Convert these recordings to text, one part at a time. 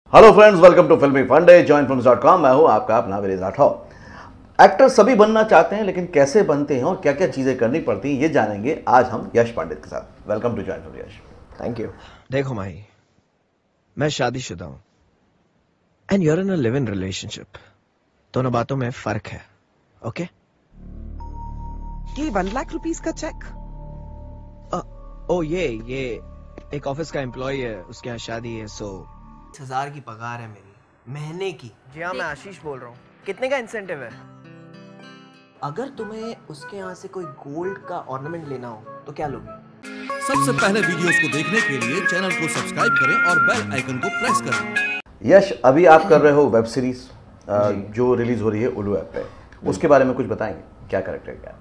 Hello friends, welcome to फिल्मी फंडे joinfilms.com। मैं हूं आपका अपना राठौर। एक्टर सभी बनना चाहते हैं, लेकिन कैसे बनते हैं और क्या क्या चीजें करनी पड़ती हैं ये जानेंगे आज हम यश पंडित के साथ। Welcome to join film Yash. Thank you. देखो माही, मैं शादीशुदा हूं and you're in a live in relationship. दोनों बातों में फर्क है, ओके? ये 1 लाख रुपीस का चेक। ओ ये एक ऑफिस का एम्प्लॉय है, उसके यहाँ शादी है। 10,000 की पगार है मेरी महीने की। जी हाँ, मैं आशीष बोल रहा हूँ। कितने का इंसेंटिव है? अगर तुम्हें उसके यहाँ से कोई गोल्ड का ऑर्नामेंट लेना हो तो क्या लोगे? सबसे पहले वीडियोस को देखने के लिए चैनल को सब्सक्राइब करें और बेल आइकन को प्रेस करें। यश, अभी आप कर रहे हो वेब सीरीज जो रिलीज हो रही है उल्लू ऐप पे, उसके बारे में कुछ बताएंगे? क्या कैरेक्टर क्या है?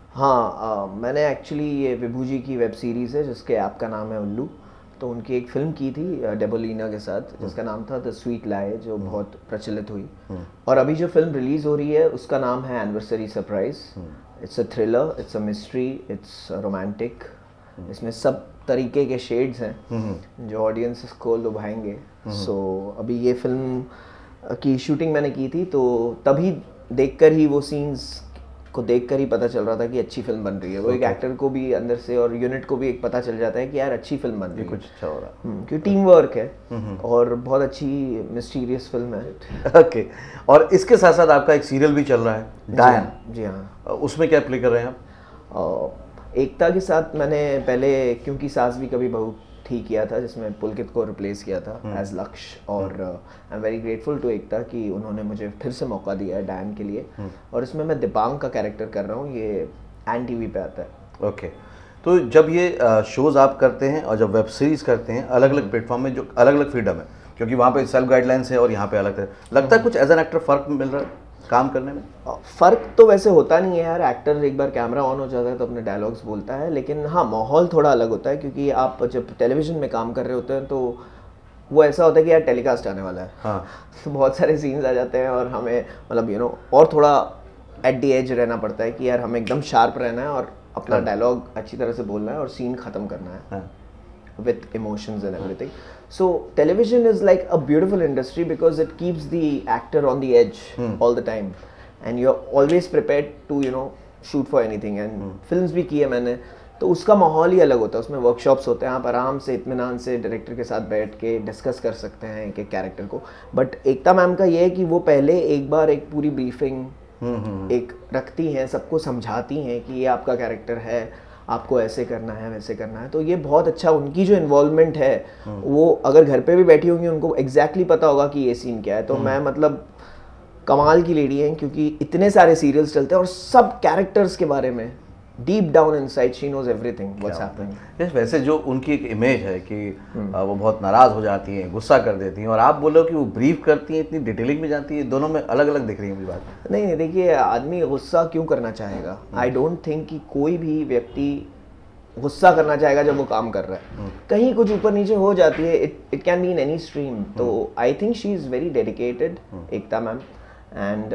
हाँ, मैंने एक्चुअली ये विभू जी की वेब सीरीज़ है जिसके ऐप का नाम है उल्लू। तो उनकी एक फिल्म की थी डेबोलिना के साथ जिसका नाम था द स्वीट लाई, जो बहुत प्रचलित हुई। और अभी जो फिल्म रिलीज़ हो रही है उसका नाम है anniversary surprise. It's a thriller, it's a mystery, it's romantic. इसमें सब तरीके के शेड्स हैं जो ऑडियंस को लुभाएंगे। सो अभी ये फिल्म की शूटिंग मैंने की थी, तो तभी देखकर ही वो सीन्स को देखकर ही पता चल रहा था कि अच्छी फिल्म बन रही है। वो एक एक्टर को भी अंदर से और यूनिट को भी एक पता चल जाता है कि यार अच्छी फिल्म बन रही है, कुछ अच्छा हो रहा है, क्योंकि टीम वर्क है और बहुत अच्छी मिस्टीरियस फिल्म है। ओके। और इसके साथ साथ आपका एक सीरियल भी चल रहा है, डायन। जी हाँ। उसमें क्या प्ले कर रहे हैं आप? एकता के साथ मैंने पहले क्योंकि सास भी कभी बहू थी किया था, जिसमें पुलकित को रिप्लेस किया था एज लक्ष्य। और I am very grateful to Ekta कि उन्होंने मुझे फिर से मौका दिया है डायन के लिए। और इसमें मैं दिबांग का कैरेक्टर कर रहा हूँ। ये एन टीवी पे आता है। ओके। तो जब ये शोज़ आप करते हैं और जब वेब सीरीज़ करते हैं, अलग अलग प्लेटफॉर्म में जो अलग अलग फ्रीडम है, क्योंकि वहाँ पे सेल्फ गाइडलाइंस है और यहाँ पे अलग है, लगता है कुछ एज एन एक्टर फ़र्क मिल रहा है काम करने में? फ़र्क तो वैसे होता नहीं है यार। एक्टर एक बार कैमरा ऑन हो जाता है तो अपने डायलॉग्स बोलता है, लेकिन हाँ, माहौल थोड़ा अलग होता है क्योंकि आप जब टेलीविज़न में काम कर रहे होते हैं तो वो ऐसा होता है कि यार टेलीकास्ट आने वाला है। हाँ। तो बहुत सारे सीन्स आ जाते हैं और हमें मतलब और थोड़ा एट दी एज रहना पड़ता है कि यार हमें एकदम शार्प रहना है और अपना डायलॉग अच्छी तरह से बोलना है और सीन ख़त्म करना है। हाँ। with emotions and everything. So television is like a beautiful industry because it keeps the actor on the edge all the time and you're always prepared to shoot for anything. And films भी की है मैंने, तो उसका माहौल ही अलग होता है। उसमें वर्कशॉप्स होते हैं, आप आराम से इत्मीनान से डायरेक्टर के साथ बैठ के डिस्कस कर सकते हैं एक एक कैरेक्टर को। बट एकता मैम का ये है कि वो पहले एक बार एक पूरी ब्रीफिंग एक रखती हैं, सबको समझाती हैं कि ये आपका कैरेक्टर है, आपको ऐसे करना है, वैसे करना है। तो ये बहुत अच्छा, उनकी जो इन्वॉल्वमेंट है वो अगर घर पे भी बैठी होंगी उनको एग्जैक्टली पता होगा कि ये सीन क्या है। तो मैं मतलब कमाल की लेडी हैं क्योंकि इतने सारे सीरियल्स चलते हैं और सब कैरेक्टर्स के बारे में deep down inside she knows everything what's happening. वैसे जो उनकी एक इमेज है कि वो बहुत नाराज़ हो जाती हैं, गुस्सा कर देती हैं, और आप बोलो कि वो ब्रीफ करती हैं, इतनी डिटेलिंग में जाती है, दोनों में अलग अलग दिख रही है मुझे बात। नहीं, देखिए, आदमी गुस्सा क्यों करना चाहेगा? आई डोंट थिंक कि कोई भी व्यक्ति गुस्सा करना चाहेगा जब वो काम कर रहा है। कहीं कुछ ऊपर नीचे हो जाती है, it can be in any stream. तो I think she is very dedicated, Ekta ma'am. And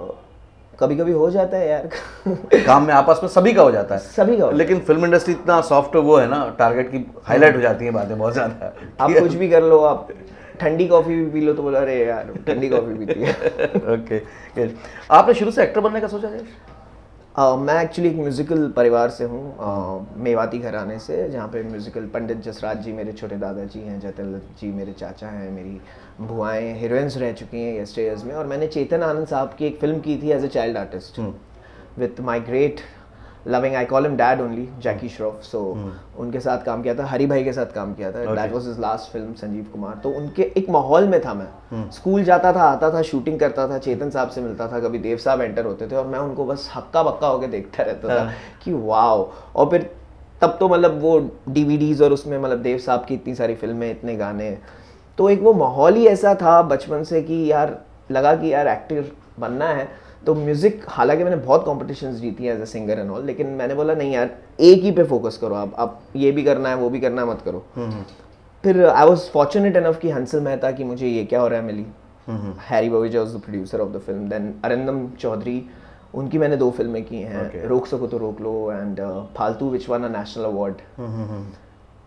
कभी कभी हो जाता है यार काम में आपस में सभी का हो जाता है, सभी का। लेकिन फिल्म इंडस्ट्री इतना सॉफ्ट वो है ना, टारगेट की हाईलाइट हो जाती है बातें बहुत ज़्यादा। आप कुछ भी कर लो, आप ठंडी कॉफ़ी भी पी लो तो बोला अरे यार ठंडी कॉफ़ी पीती है। ओके। आपने शुरू से एक्टर बनने का सोचा है? मैं एक्चुअली एक म्यूज़िकल परिवार से हूँ, मेवाती घराने से, जहाँ पे म्यूज़िकल पंडित जसराज जी मेरे छोटे दादाजी हैं, जयतल जी मेरे चाचा हैं, मेरी बुआएं हीरोइंस रह चुकी हैं यस्टरडेज में। और मैंने चेतन आनंद साहब की एक फिल्म की थी as a child artist with my great loving, I call him dad only, Jackie Shroff. So उनके साथ काम किया था, हरी भाई के साथ काम किया था। That was his last film, Sanjeev Kumar. तो उनके एक माहौल में था मैं। स्कूल जाता था, आता था, शूटिंग करता था, चेतन साहब से मिलता था, कभी देव साहब एंटर होते थे और मैं उनको बस हक्का बक्का होकर देखता रहता था कि वाओ। और फिर तब तो मतलब वो DVDs और उसमें मतलब देव साहब की इतनी सारी फिल्में, इतने गाने, तो एक वो माहौल ही ऐसा था बचपन से कि यार लगा कि यार एक्टर बनना है। तो म्यूज़िक, हालांकि मैंने बहुत कॉम्पिटिशन्स जीती हैं as a singer and all, लेकिन मैंने बोला नहीं यार, एक ही पे फोकस करो आप ये भी करना है वो भी करना है, मत करो। फिर आई वॉज फॉर्चुनेट इनफ कि हंसल मेहता की मुझे ये क्या हो रहा है मिली। Harry Baweja was the producer of the film. Then Arindam Chaudhuri, उनकी मैंने 2 फिल्में की हैं, रोक सको तो रोक लो and Faltu, which won a national award.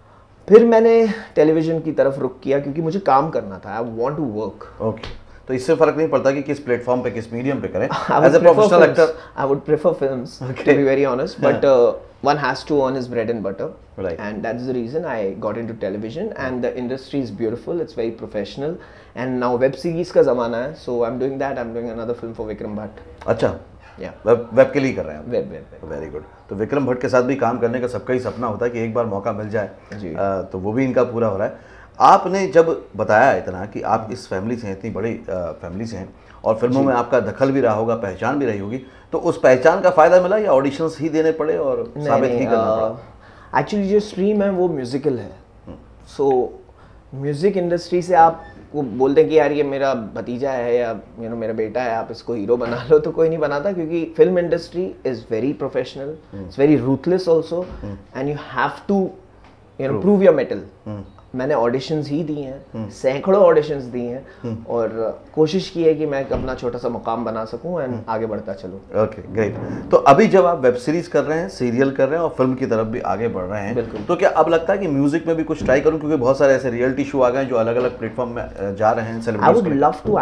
फिर मैंने टेलीविजन की तरफ रुख किया क्योंकि मुझे काम करना था, I want to work. Okay, तो इससे फर्क नहीं पड़ता कि किस प्लेटफॉर्म पे, किस मीडियम पे करें। As a professional actor I would prefer films, to be very honest, but one has to earn his bread and butter, right? And that's the reason I got into television, and the industry is beautiful, it's very professional, and now web series का ज़माना है, so I'm doing that. I'm doing another film for Vikram Bhatt. अच्छा, yeah, web के लिए कर रहे हैं? Web. Very good. तो विक्रम भट्ट के साथ भी काम करने का सबका ही सपना होता है कि एक बार मौका मिल जाए, तो वो भी इनका पूरा हो रहा है। आपने जब बताया इतना कि आप इस फैमिली से हैं, इतनी बड़ी फैमिली से हैं, और फिल्मों में आपका दखल भी रहा होगा, पहचान भी रही होगी, तो उस पहचान का फ़ायदा मिला या ऑडिशंस ही देने पड़े और साबित ही करना पड़ा? एक्चुअली जो स्ट्रीम है वो म्यूज़िकल है, सो म्यूज़िक इंडस्ट्री से आप वो बोलते हैं कि यार ये मेरा भतीजा है या मेरा बेटा है, आप इसको हीरो बना लो, तो कोई नहीं बनाता, क्योंकि film industry is very professional, it's very ruthless also, and you have to prove your mettle. मैंने ऑडिशंस ही दी हैं, सैकड़ों ऑडिशंस दी हैं, और कोशिश की है कि मैं अपना छोटा सा मुकाम बना सकूं एंड आगे बढ़ता चलूं। Okay, great. तो अभी जब आप वेब सीरीज कर रहे हैं, सीरियल कर रहे हैं और फिल्म की तरफ भी आगे बढ़ रहे हैं, तो क्या अब लगता है कि म्यूजिक में भी कुछ ट्राई करूं, क्योंकि बहुत सारे ऐसे रियलिटी शो आ गए हैं जो अलग अलग प्लेटफॉर्म में जा रहे हैं? I would love to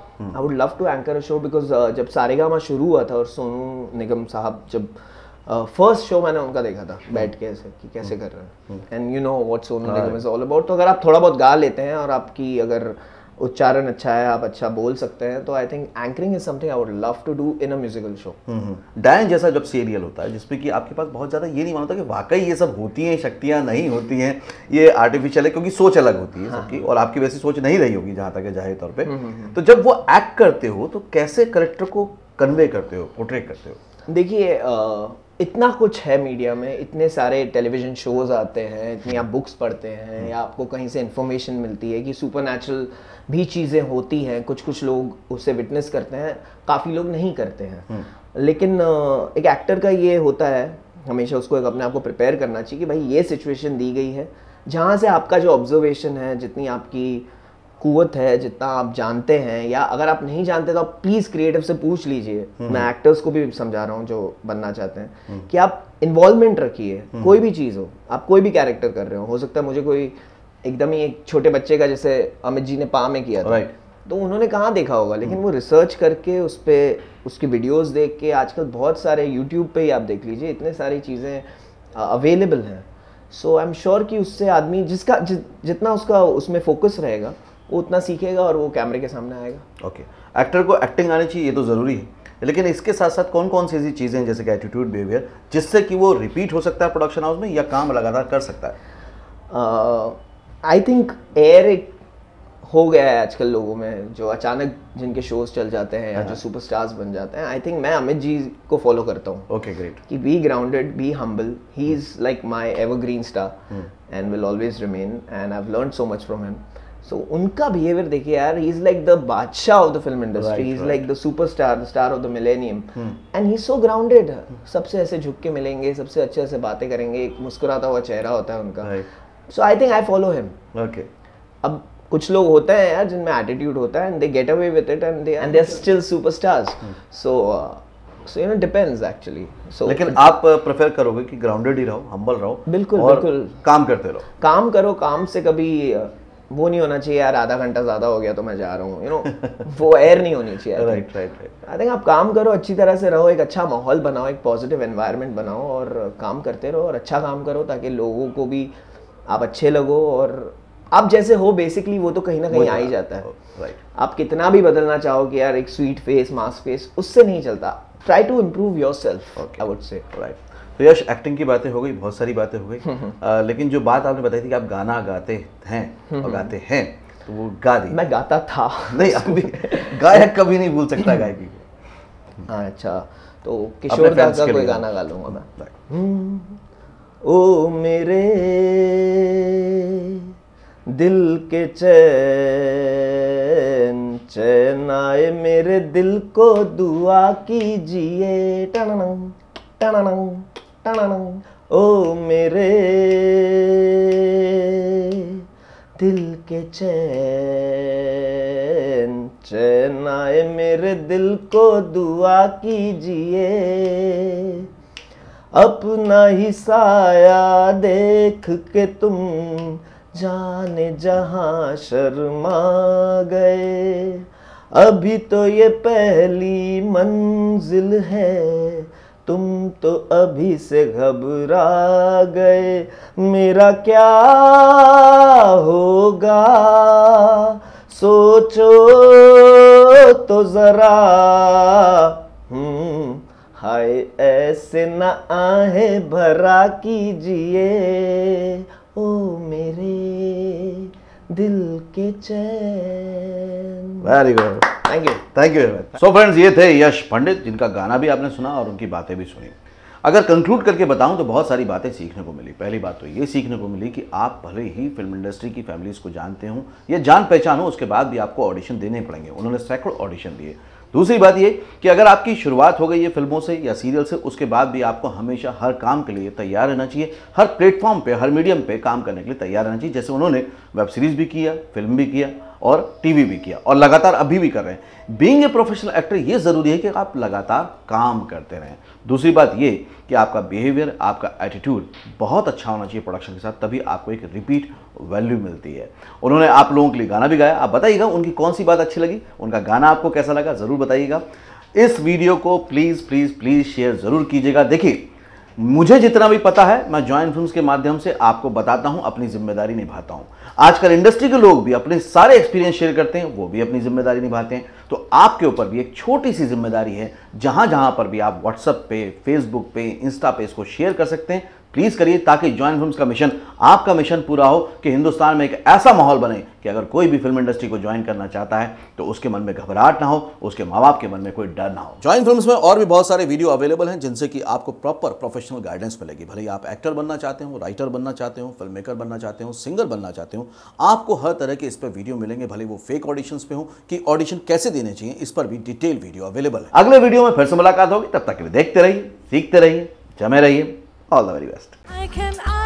anchor a show, because जब सारेगामा शुरू हुआ था और सोनू निगम साहब जब फर्स्ट शो मैंने उनका देखा था बैठ के ऐसे कि कैसे कर रहे हैं, and you know what Sonu Nigam is all about. तो अगर आप थोड़ा बहुत गा लेते हैं और आपकी अगर उच्चारण अच्छा है, आप अच्छा बोल सकते हैं, तो I think anchoring is something I would love to do in a musical show. Daayan जैसा जब सीरियल होता है जिसमें कि आपके पास बहुत ज़्यादा ये नहीं मानता कि वाकई ये सब होती हैं शक्तियाँ, नहीं होती हैं, ये आर्टिफिशियल है, क्योंकि सोच अलग होती है सबकी, और आपकी वैसी सोच नहीं रही होगी जहाँ तक है जाहिर तौर पर। तो जब वो एक्ट करते हो तो कैसे करेक्टर को कन्वे करते हो, पोर्ट्रेट करते हो? देखिए इतना कुछ है मीडिया में, इतने सारे टेलीविज़न शोज़ आते हैं, इतनी आप बुक्स पढ़ते हैं या आपको कहीं से इन्फॉर्मेशन मिलती है कि सुपरनैचुरल भी चीज़ें होती हैं, कुछ लोग उससे विटनेस करते हैं, काफ़ी लोग नहीं करते हैं। लेकिन एक एक्टर का ये होता है हमेशा उसको एक अपने आप को प्रिपेयर करना चाहिए कि भाई ये सिचुएशन दी गई है, जहाँ से आपका जो ऑब्जर्वेशन है, जितनी आपकी कुवत है, जितना आप जानते हैं, या अगर आप नहीं जानते तो आप प्लीज़ क्रिएटिव से पूछ लीजिए। मैं एक्टर्स को भी समझा रहा हूँ जो बनना चाहते हैं कि आप इन्वॉल्वमेंट रखिए, कोई भी चीज़ हो, आप कोई भी कैरेक्टर कर रहे हो सकता है मुझे कोई एकदम ही एक छोटे बच्चे का, जैसे अमित जी ने पा में किया था, तो उन्होंने कहाँ देखा होगा, लेकिन वो रिसर्च करके उस पर उसकी वीडियोस देख के, आजकल बहुत सारे यूट्यूब पे ही आप देख लीजिए, इतने सारी चीज़ें अवेलेबल हैं। सो आई एम श्योर कि उससे आदमी जिसका जितना उसका उसमें फोकस रहेगा वो उतना सीखेगा और वो कैमरे के सामने आएगा। ओके, एक्टर को एक्टिंग आनी चाहिए, ये तो ज़रूरी है, लेकिन इसके साथ साथ कौन कौन सी ऐसी चीज़ें हैं जैसे कि एटीट्यूड, बिहेवियर, जिससे कि वो रिपीट हो सकता है प्रोडक्शन हाउस में या काम लगातार कर सकता है? आई थिंक एयर एक हो गया है आजकल लोगों में, जो अचानक जिनके शोज चल जाते हैं या जो सुपरस्टार्स बन जाते हैं। आई थिंक मैं अमित जी को फॉलो करता हूँ। Okay, great. कि be grounded, be humble, he is like my evergreen star and will always remain, and I have learned so much from him. So उनका बिहेवियर देखिए यार, he is like the badshah of the film industry, he is like the superstar, the star of the millennium, and he is so grounded. सबसे ऐसे झुक के मिलेंगे, सबसे अच्छे से बातें करेंगे, एक मुस्कुराता हुआ चेहरा होता है उनका। So I think I follow him. Okay, अब कुछ लोग होते हैं यार जिनमें एटीट्यूड होता है, and they get away with it, and they are still superstars. So you know depends actually. So लेकिन आप प्रेफर करोगे कि ग्राउंडेड ही रहो, हम्बल रहो, बिल्कुल और बिल्कुल काम करते रहो, काम करो, काम से कभी वो नहीं होना चाहिए यार आधा घंटा ज़्यादा हो गया तो मैं जा रहा हूँ, यू नो वो एयर नहीं होनी चाहिए। Right right right. I think आप काम करो, अच्छी तरह से रहो, एक अच्छा माहौल बनाओ, एक पॉजिटिव एनवायरनमेंट बनाओ और काम करते रहो और अच्छा काम करो, ताकि लोगों को भी आप अच्छे लगो, और आप जैसे हो बेसिकली वो तो कहीं ना कहीं आ ही जाता है। राइट। आप कितना भी बदलना चाहो कि यार एक स्वीट फेस, मास्क फेस, उससे नहीं चलता। Try to improve yourself, I would say. Right. तो यश, एक्टिंग की बातें हो गई, बहुत सारी बातें हो गई, लेकिन जो बात आपने बताई थी कि आप गाना गाते हैं और गाते हैं, तो वो गा दी। मैं गाता था नहीं, अभी गायक कभी नहीं भूल सकता गायकी को। हाँ अच्छा, तो किशोर दा का कोई गाना गा लूंगा मैं। ओ मेरे दिल के चैन चैन आए, मेरे दिल को दुआ कीजिए, टननंग टननंग टननंग। ओ मेरे दिल के चैन चैन आए, मेरे दिल को दुआ कीजिए, अपना ही साया देख के तुम जाने जहां शर्मा गए। अभी तो ये पहली मंजिल है, तुम तो अभी से घबरा गए। मेरा क्या होगा सोचो तो जरा, हाय ऐसे न आहें भरा कीजिए ओ मेरे दिल के चैन। Very good, thank you. Thank you very much. So friends, ये थे यश पंडित, जिनका गाना भी आपने सुना और उनकी बातें भी सुनी। अगर कंक्लूड करके बताऊं तो बहुत सारी बातें सीखने को मिली। पहली बात तो ये सीखने को मिली कि आप भले ही फिल्म इंडस्ट्री की फैमिलीज को जानते हो या जान पहचान हो, उसके बाद भी आपको ऑडिशन देने पड़ेंगे। उन्होंने सैकड़ों ऑडिशन दिए। दूसरी बात ये कि अगर आपकी शुरुआत हो गई है फिल्मों से या सीरियल से, उसके बाद भी आपको हमेशा हर काम के लिए तैयार रहना चाहिए, हर प्लेटफॉर्म पे, हर मीडियम पे काम करने के लिए तैयार रहना चाहिए। जैसे उन्होंने वेब सीरीज भी किया, फिल्म भी किया और टीवी भी किया और लगातार अभी भी कर रहे हैं। बीइंग ए प्रोफेशनल एक्टर ये ज़रूरी है कि आप लगातार काम करते रहें। दूसरी बात ये कि आपका बिहेवियर, आपका एटीट्यूड बहुत अच्छा होना चाहिए प्रोडक्शन के साथ, तभी आपको एक रिपीट वैल्यू मिलती है। उन्होंने आप लोगों के लिए गाना भी गाया। आप बताइएगा उनकी कौन सी बात अच्छी लगी, उनका गाना आपको कैसा लगा, ज़रूर बताइएगा। इस वीडियो को प्लीज़ प्लीज़ प्लीज़ शेयर ज़रूर कीजिएगा। देखिए, मुझे जितना भी पता है मैं जॉइन फिल्म्स के माध्यम से आपको बताता हूं, अपनी जिम्मेदारी निभाता हूं। आजकल इंडस्ट्री के लोग भी अपने सारे एक्सपीरियंस शेयर करते हैं, वो भी अपनी जिम्मेदारी निभाते हैं। तो आपके ऊपर भी एक छोटी सी जिम्मेदारी है, जहां जहां पर भी आप व्हाट्सएप पे, फेसबुक पे, इंस्टा पे इसको शेयर कर सकते हैं, प्लीज करिए, ताकि जॉइन फिल्म्स का मिशन, आपका मिशन पूरा हो कि हिंदुस्तान में एक ऐसा माहौल बने कि अगर कोई भी फिल्म इंडस्ट्री को ज्वाइन करना चाहता है तो उसके मन में घबराहट ना हो, उसके माँ बाप के मन में कोई डर ना हो। जॉइन फिल्म्स में और भी बहुत सारे वीडियो अवेलेबल हैं जिनसे कि आपको प्रॉपर प्रोफेशनल गाइडेंस मिलेगी। भले ही आप एक्टर बनना चाहते हो, राइटर बनना चाहते हो, फिल्म मेकर बनना चाहते हो, सिंगर बनना चाहते हो, आपको हर तरह के इस पर वीडियो मिलेंगे। भले वो फेक ऑडिशंस पे हो कि ऑडिशन कैसे देने चाहिए, इस पर भी डिटेल वीडियो अवेलेबल है। अगले वीडियो में फिर से मुलाकात होगी, तब तक के लिए देखते रहिए, सीखते रहिए, जमे रहिए। All the very best.